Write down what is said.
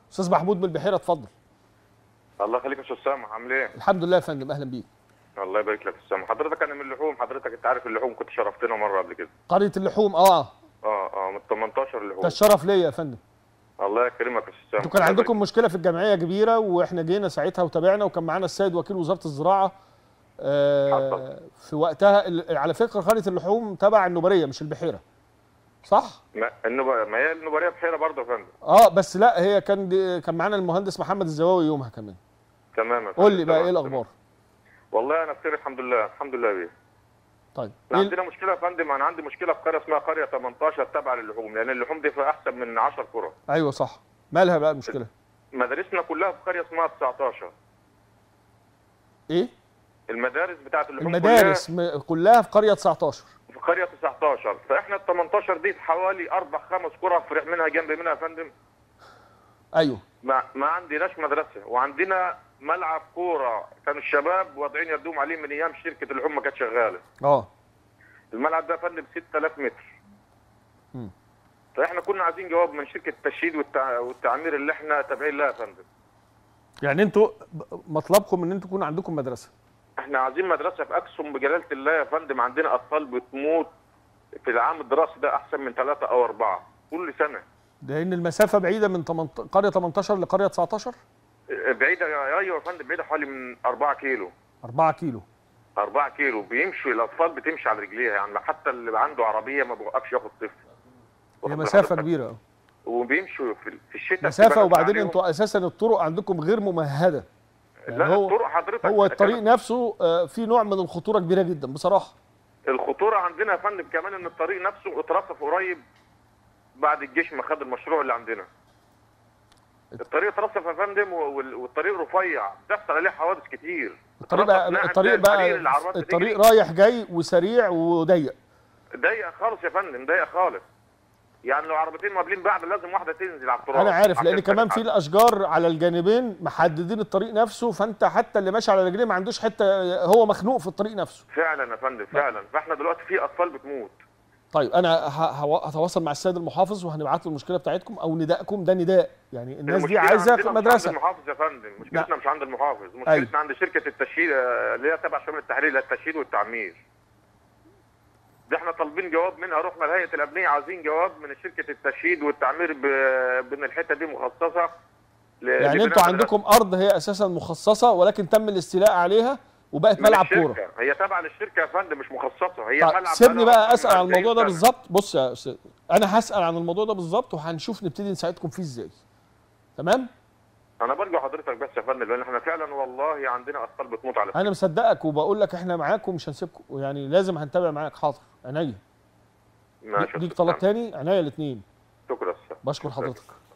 استاذ محمود من البحيره، اتفضل. الله يخليك يا استاذ سامح، عامل ايه؟ الحمد لله يا فندم، اهلا بيك. الله يبارك لك يا استاذ سامح. حضرتك انا من اللحوم، حضرتك انت عارف اللحوم، كنت شرفتنا مره قبل كده. قريه اللحوم، من 18 لحوم. ده الشرف ليا يا فندم. الله يكرمك يا استاذ سامح. انتوا كان عندكم مشكله في الجمعيه كبيره، واحنا جينا ساعتها وتابعنا، وكان معانا السيد وكيل وزاره الزراعه في وقتها. على فكره قريه اللحوم تبع النوبريه مش البحيره، صح؟ ما هي النوبريه بحيره برضه يا فندم. بس لا، هي كان معانا المهندس محمد الزواوي يومها كمان. تمام يا فندم. قول لي بقى ايه الاخبار؟ والله انا بخير الحمد لله، الحمد لله بيه. طيب عندنا مشكله يا فندم، انا عندي مشكله في قريه اسمها قريه 18 تابعه للحوم، لان اللحوم دي في احسن من 10 قرى. ايوه صح. مالها بقى المشكله؟ مدارسنا كلها في قريه اسمها 19. ايه؟ المدارس بتاعت اللحوم المدارس كلها في قريه 19. في قريه 19، فاحنا ال 18 دي حوالي 4 5 قرى فرع منها جنب منها يا فندم. ايوه. ما عندناش مدرسه، وعندنا ملعب كوره كانوا الشباب واضعين يدهم عليه من ايام شركه اللحوم ما كانت شغاله. الملعب ده يا فندم 6000 متر. فاحنا كنا عايزين جواب من شركه التشييد والتعمير اللي احنا تابعين لها يا فندم. يعني انتوا مطلبكم ان انتوا يكون عندكم مدرسه؟ احنا عايزين مدرسه، في اقسم بجلاله الله يا فندم عندنا اطفال بتموت في العام الدراسي ده احسن من 3 أو 4 كل سنه. لان المسافه بعيده من قريه 18 لقريه 19؟ بعيده. ايوه يا فندم، بعيده حوالي من 4 كيلو. 4 كيلو. 4 كيلو بيمشوا الاطفال، بتمشي على رجليها، يعني حتى اللي عنده عربيه ما بيوقفش ياخد طفل. هي مسافه كبيره. وبيمشوا في الشتاء مسافه، وبعدين انتوا اساسا الطرق عندكم غير ممهده. يعني لا الطرق حضرتك، هو الطريق نفسه في نوع من الخطوره كبيره جدا بصراحه. الخطوره عندنا يا فندم كمان ان الطريق نفسه اترصف قريب بعد الجيش ما خد المشروع اللي عندنا. الطريق اترصف يا فندم، والطريق رفيع، بتحصل عليه حوادث كتير. الطريق رايح جاي وسريع وضيق. ضيق خالص يا فندم، ضيق خالص. يعني لو عربيتين مقابلين بعض لازم واحده تنزل على التراب. انا عارف، لان كمان في الاشجار على الجانبين محددين الطريق نفسه، فانت حتى اللي ماشي على رجليه ما عندوش حته، هو مخنوق في الطريق نفسه. فعلا يا فندم فعلا. فاحنا دلوقتي في اطفال بتموت. طيب انا هتواصل مع السيد المحافظ وهنبعت له المشكله بتاعتكم او ندائكم. ده نداء، يعني الناس دي عايزه مدرسه. مش عند المحافظ يا فندم، مشكلتنا مش عند المحافظ، مشكلتنا عند شركه التشييد اللي هي تبع شمال التحرير للتشييد والتعمير. ده احنا طالبين جواب منها، رحنا لهيئه الابنيه عايزين جواب من شركه التشييد والتعمير بان الحته دي مخصصه. يعني انتوا عندكم ارض هي اساسا مخصصه، ولكن تم الاستيلاء عليها وبقت ملعب كوره. هي تابعه للشركه يا فندم، مش مخصصه، هي ملعب. سيبني بقى اسال عن الموضوع ده بالظبط. بص يا استاذ، انا هسال عن الموضوع ده بالظبط وهنشوف نبتدي نساعدكم فيه ازاي. تمام؟ انا برجو حضرتك بس يا فندم، لان احنا فعلا والله عندنا اطفال بتموت على انا مصدقك وبقول لك احنا معاك ومش هنسيبكم، يعني لازم هنتابع معاك. حاضر، عينيا. ماشي. ليك طلب تاني؟ عينيا الاثنين. شكرا. بشكر حضرتك.